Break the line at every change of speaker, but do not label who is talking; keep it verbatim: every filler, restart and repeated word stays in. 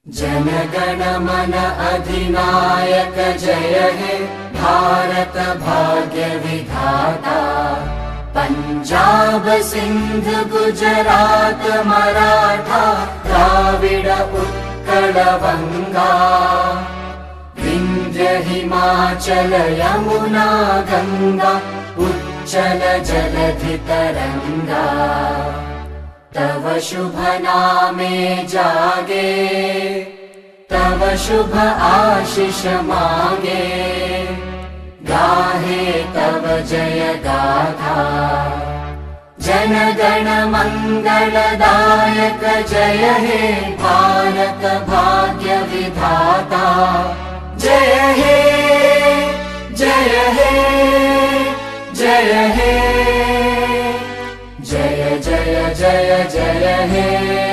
जन गण मन अधिनायक जय हे भारत भाग्य विधाता। पंजाब सिंध गुजरात मराठा द्राविड उत्कल बंगा। विंध्य हिमाचल यमुना गंगा उच्चल जलधि तरंगा। तव शुभ नामे जागे तव शुभ आशीष मागे। गाहे तव जय गाथा जन गण मंगलदायक जय हे भारत भाग्य विधाता। जय हे जय हे जय हे जय जय जय जय हे।